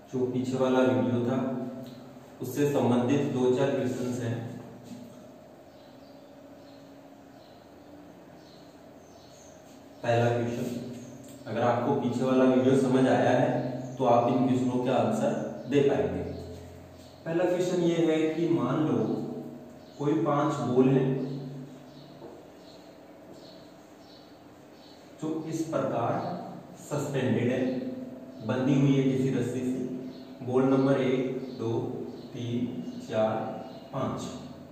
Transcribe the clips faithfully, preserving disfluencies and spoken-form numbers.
जो पीछे वाला वीडियो था उससे संबंधित दो चार क्वेश्चंस हैं। पहला क्वेश्चन, अगर आपको पीछे वाला वीडियो समझ आया है तो आप इन क्वेश्चनों के आंसर दे पाएंगे। पहला क्वेश्चन ये है कि मान लो कोई पांच बॉल है जो इस प्रकार सस्पेंडेड है, बंधी हुई है किसी रस्सी से। बॉल नंबर एक, दो, तीन, चार, पांच,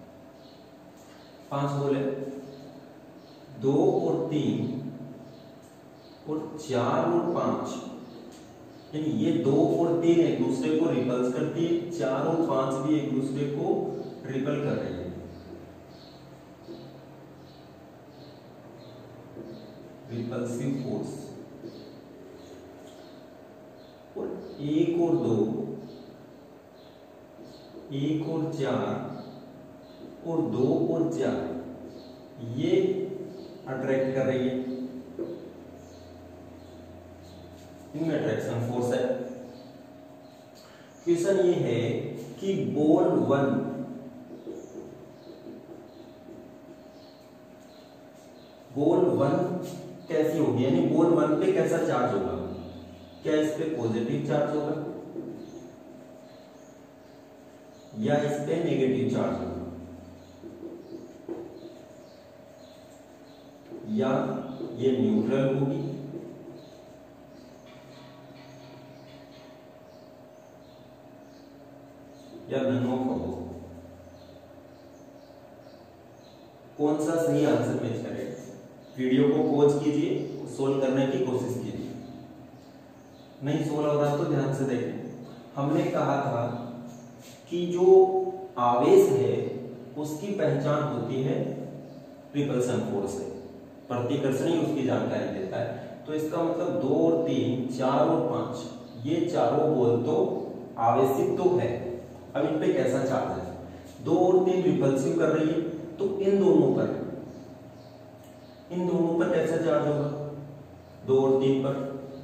पांच बॉल है। दो और तीन और चार और पांच, यानी ये दो और तीन एक दूसरे को रिपल्स करती है, चार और पांच भी एक दूसरे को रिपल कर रही है। Repulsive force. और एक और दो, एक और चार और दो और चार ये अट्रैक्ट कर रही है, इनमें अट्रैक्शन फोर्स है। क्वेश्चन ये है कि बॉल वन बॉल वन कैसी होगी, यानी बॉल वन पे कैसा चार्ज होगा। क्या इस पे पॉजिटिव चार्ज होगा या इस पे नेगेटिव चार्ज होगा, या ये न्यूट्रल होगी या नन ऑफ अबोव। कौन सा सही आंसर मैच करेगा? वीडियो को पॉज कीजिए, सोल्व करने की कोशिश कीजिए। नहीं सोल्व हो रहा तो ध्यान से देखें। हमने कहा था कि जो आवेश है उसकी पहचान होती है रिपल्सन फोर्स से, प्रतिकर्षण ही उसकी जानकारी देता है। तो इसका मतलब दो और तीन, चार और पांच, ये चारों बॉल तो आवेशित तो है। अब इन पे कैसा चार्ज है? दो और तीन रिपल्सिव कर रही है, तो इन दोनों पर इन दोनों पर कैसा चार्ज होगा? दो और तीन पर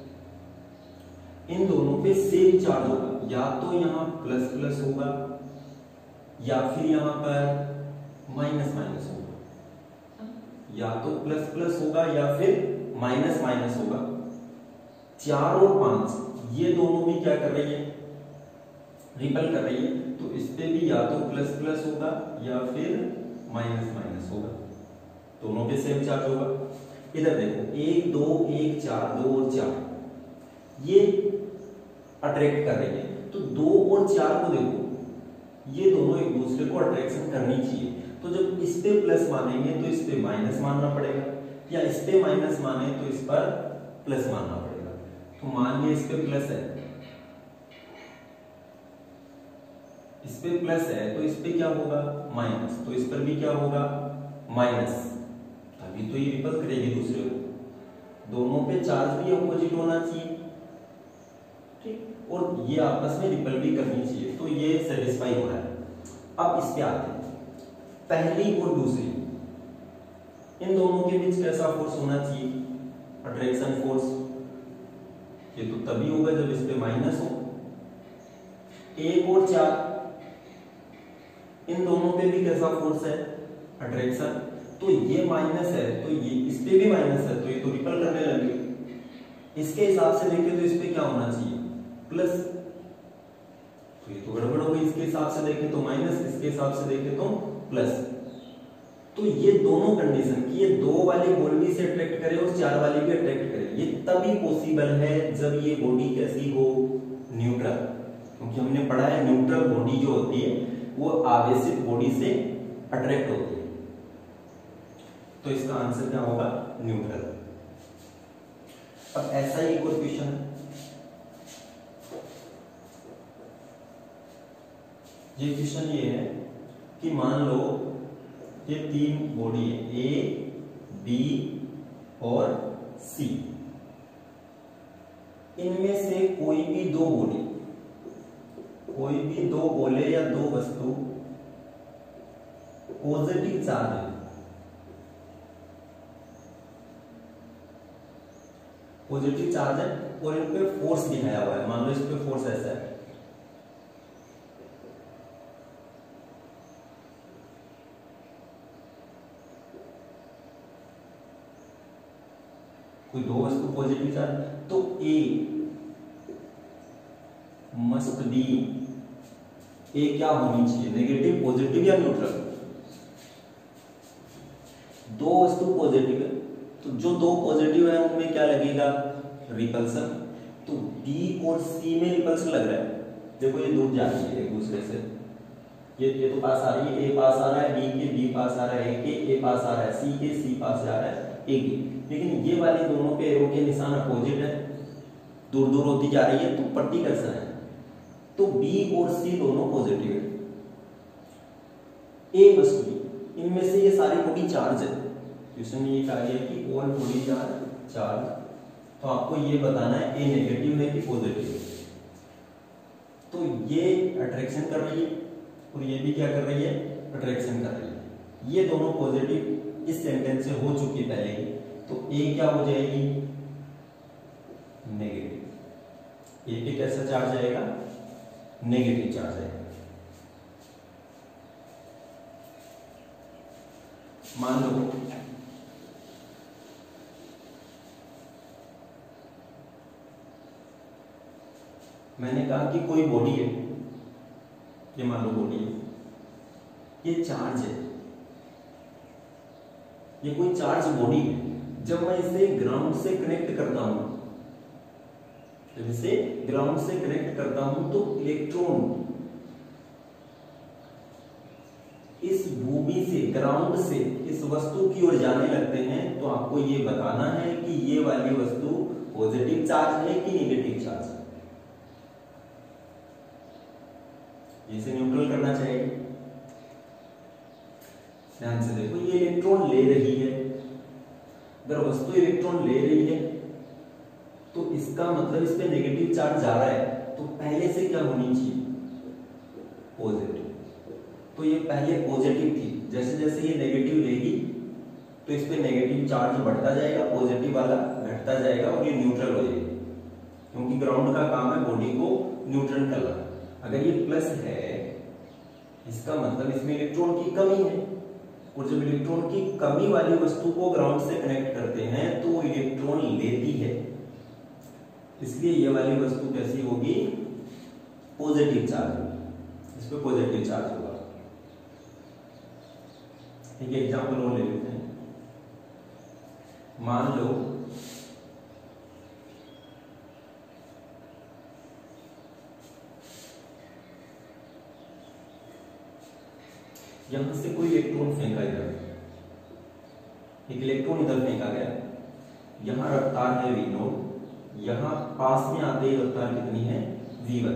इन दोनों पे सेम चार्ज होगा। या तो यहां प्लस प्लस होगा या फिर यहां पर माइनस माइनस होगा। या तो प्लस प्लस होगा या फिर माइनस माइनस होगा। चार और पांच ये दोनों भी क्या कर रही है? रिपल कर रही है। तो इस पे भी या तो प्लस प्लस होगा या फिर माइनस माइनस होगा, दोनों पे सेम चार्ज होगा। इधर देखो, एक दो एक चार, दो और चार ये अट्रैक्ट कर रही है। तो दो और चार को देखो, ये दोनों एक दूसरे को अट्रैक्शन करनी चाहिए। तो जब इस पे प्लस मानेंगे तो इस पे माइनस मानना पड़ेगा, या इस पे माइनस माने तो इस पर प्लस मानना पड़ेगा। तो मान लिया इस पे प्लस है, इस पे प्लस है तो इस पे क्या होगा? माइनस। तो इस पर भी क्या होगा? माइनस। अभी तो ये रिपल करेगी दूसरे को। दोनों पे चार्ज भी अपोजिट होना चाहिए, ठीक, और ये आपस में रिपल भी करनी चाहिए। तो ये सेटिस्फाई हो रहा है। अब इस पे आते हैं, पहली और दूसरी, इन दोनों के बीच कैसा फोर्स होना चाहिए? Attraction force. ये तो तभी होगा जब इस पे माइनस हो। एक और चार, इन दोनों पे भी कैसा फोर्स है? अट्रैक्शन। तो ये माइनस है तो ये इस पे भी माइनस है, तो ये तो रिपल करने लगे। इसके हिसाब से देखें तो इस पे क्या होना चाहिए? प्लस। तो ये तो गड़बड़ हो गई। इसके हिसाब से देखें तो माइनस, इसके हिसाब से देखें तो प्लस। तो ये दोनों कंडीशन की, ये दो वाली बॉल भी से अट्रैक्ट करे और चार वाली भी अट्रैक्ट करे, ये तभी पॉसिबल है जब ये बॉडी कैसी हो? न्यूट्रल। क्योंकि हमने पढ़ा है न्यूट्रल बॉडी जो होती है वो आवेशित बॉडी से अट्रैक्ट होती है। तो इसका आंसर क्या होगा? न्यूट्रल। अब ऐसा ही एक और क्वेश्चन है। ये क्वेश्चन ये है कि मान लो ये तीन बॉडी है, ए, बी और सी। इनमें से कोई भी दो बॉडी, कोई भी दो गोले या दो वस्तु पॉजिटिव चार्ज है, पॉजिटिव चार्ज है और इन पे फोर्स दिखाया हुआ है। मान लो इस पे फोर्स ऐसा है, कोई दो वस्तु पॉजिटिव चार्ज, तो ए मस्ट बी, ए क्या होनी चाहिए, नेगेटिव, पॉजिटिव या न्यूट्रल। दो वस्तु पॉजिटिव है तो जो दो पॉजिटिव है उनमें क्या लगेगा, रिपल्सन। तो बी और सी में रिपल्सन लग रहा है, देखो ये दूर जा रही है एक दूसरे से, ये ये तो पास आ रही है, ए पास आ रहा है बी के, बी पास आ रहा है ए के, ए पास आ रहा है सी के, सी पास जा रहा है ए के। लेकिन ये वाली दोनों पे एरो के निशान अपोजिट है, दूर दूर होती जा रही है, तो पट्टी कैसा है, तो बी और सी दोनों पॉजिटिव है। ए मस्ट बी, इनमें से ये सारी बॉडी चार्ज है, क्वेश्चन में ये कहा गया कि ऑल बॉडी चार्ज चार्ज, तो आपको ये बताना है ए नेगेटिव है कि पॉजिटिव है। तो ये अट्रैक्शन कर रही है और ये भी क्या कर रही है, अट्रैक्शन कर रही है। ये दोनों पॉजिटिव इस सेंटेंस से हो चुकी पहले ही, तो ए क्या हो जाएगी, नेगेटिव। ए पे कैसा चार्ज आएगा, नेगेटिव चार्ज आएगा। मान लो मैंने कहा कि कोई बॉडी है, ये मान लो बॉडी है, ये चार्ज है, ये कोई चार्ज बॉडी है। जब मैं इसे ग्राउंड से कनेक्ट करता हूं, जब इसे ग्राउंड से कनेक्ट करता हूं तो इलेक्ट्रॉन इस भूमि से, ग्राउंड से इस वस्तु की ओर जाने लगते हैं। तो आपको ये बताना है कि ये वाली वस्तु पॉजिटिव चार्ज है कि नेगेटिव चार्ज है। इसे न्यूट्रल करना चाहिए। ध्यान से देखो, ये इलेक्ट्रॉन ले रही है, अगर वस्तु इलेक्ट्रॉन ले रही है तो इसका मतलब इस पे नेगेटिव चार्ज जा रहा है, तो पहले से क्या होनी चाहिए, पॉजिटिव। तो ये पहले पॉजिटिव थी, जैसे जैसे ये नेगेटिव लेगी तो इस पे नेगेटिव चार्ज बढ़ता जाएगा, पॉजिटिव वाला घटता जाएगा और ये न्यूट्रल हो जाएगी, क्योंकि ग्राउंड का काम है बॉडी को न्यूट्रल करना। अगर ये प्लस है इसका मतलब इसमें इलेक्ट्रॉन की कमी है, और जब इलेक्ट्रॉन की कमी वाली वस्तु को ग्राउंड से कनेक्ट करते हैं तो इलेक्ट्रॉन लेती है, इसलिए ये वाली वस्तु कैसी होगी, पॉजिटिव चार्ज होगी, इस पे पॉजिटिव चार्ज होगा। ठीक है, एग्जाम्पल और ले लेते हैं। मान लो यहां से कोई इलेक्ट्रॉन फेंका इधर, एक इलेक्ट्रॉन इधर फेंका गया, यहां रफ्तार है वी नॉट, यहां पास में आते ही रफ्तार कितनी है, वी वन।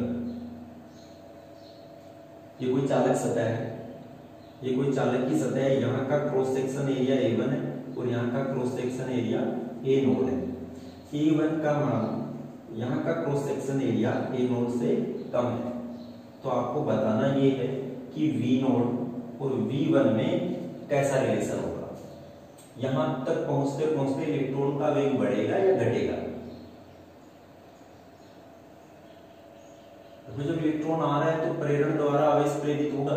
ये कोई चालक सतह है, ये कोई चालक की सतह है, यहाँ का cross section area A one है और यहाँ का cross section area A naught है। ए वन का मान यहाँ का cross section area A naught से कम है, तो आपको बताना ये है कि वी नोड और वी वन में कैसा रिलेशन होगा। यहां तक पहुंचते पहुंचते इलेक्ट्रॉन का वेग बढ़ेगा या घटेगा। तो जब इलेक्ट्रॉन आ रहा है तो प्रेरण द्वारा आवेश प्रेरित होगा,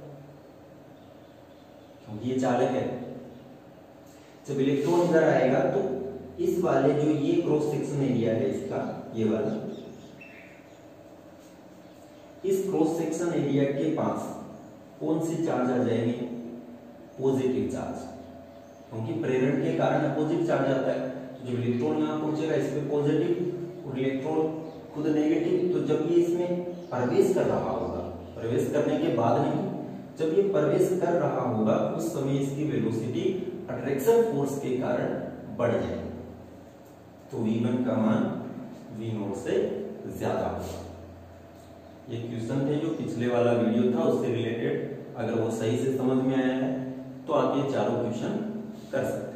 क्योंकि ये चालक है। जब इलेक्ट्रॉन इधर आएगा तो इस वाले जो ये क्रॉस सेक्शन एरिया है इसका, ये वाला, इस क्रॉस सेक्शन एरिया के पास कौन से चार्ज आ जाएंगे, पॉजिटिव चार्ज, क्योंकि प्रेरण के कारण अपोजिट चार्ज आता है। तो जब इलेक्ट्रॉन यहाँ पहुंचेगा इस पे पॉजिटिव और इलेक्ट्रॉन खुद नेगेटिव, तो जब ये इसमें प्रवेश कर रहा होगा, प्रवेश करने के बाद नहीं, जब ये प्रवेश कर रहा होगा उस समय इसकी वेलोसिटी अट्रैक्शन फोर्स के कारण बढ़ जाएगी, तो वी वन का मान वी नॉट से ज्यादा होगा। ये क्वेश्चन थे जो पिछले वाला वीडियो था उससे रिलेटेड, अगर वो सही से समझ में आया है तो आप ये चारों क्वेश्चन कर सकते हैं।